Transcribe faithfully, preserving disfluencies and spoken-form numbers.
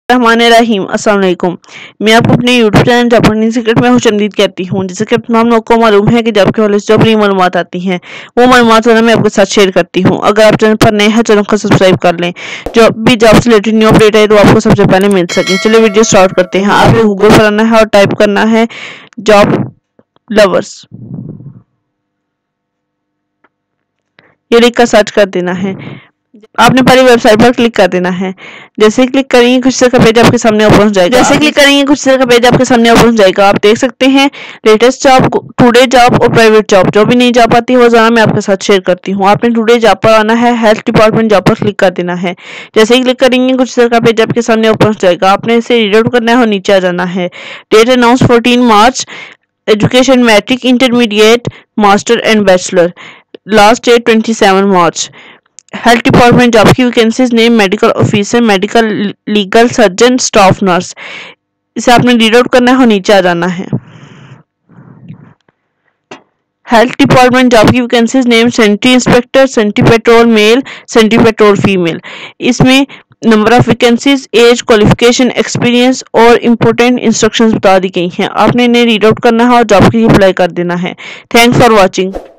रहीम अस्सलाम वालेकुम। मैं आपको अपने YouTube channel job earning secret में खुशामदीद कहती हूँ। जैसे कि तमाम लोगों को मालूम है कि जॉब के हवाले से जो अपनी मालूमात आती हैं वो मालूमात मैं आपके साथ शेयर करती हूँ। अगर आप चैनल पर नए हैं चैनल को सब्सक्राइब कर लें, जो भी जॉब से रिलेटेड न्यू अपडेट है तो आपको सबसे पहले मिल सके। चलिए वीडियो स्टार्ट करते हैं। आपको गूगल पर आना है और टाइप करना है जॉब लवर्स, ये लिख कर सर्च कर देना है। आपने पहले वेबसाइट पर क्लिक कर देना है। जैसे ही क्लिक करेंगे कुछ तरह का पेज आपके सामने ओपन हो जाएगा। जैसे क्लिक करेंगे कुछ तरह का पेज आपके सामने ओपन हो जाएगा। आप देख सकते हैं लेटेस्ट जॉब, टुडे जॉब और प्राइवेट जॉब। जो भी नई जॉब आती है वो ज़रा मैं आपके साथ शेयर करती हूँ। आपने टुडे जॉब पर आना है, हेल्थ डिपार्टमेंट जॉब पर क्लिक कर देना है। जैसे ही क्लिक करेंगे कुछ तरह का पेज आपके सामने ओपन हो जाएगा। आपने इसे रीड आउट करना है और नीचे आ जाना है। Date announce fourteen March, education matric, intermediate, master and bachelor, last date twenty seven March. Health department job की vacancies name medical officer, medical legal surgeon, staff nurse. इसे आपने रीड आउट करना है और नीचे आ जाना है। हेल्थ डिपार्टमेंट जॉब की vacancies name sanitary inspector, sanitary patrol male, sanitary patrol female. इसमें number of vacancies, age, qualification, experience और इम्पोर्टेंट इंस्ट्रक्शंस बता दी गई हैं। आपने इन्हें रीड आउट करना है और जॉब के लिए अप्लाई कर देना है। Thanks for watching.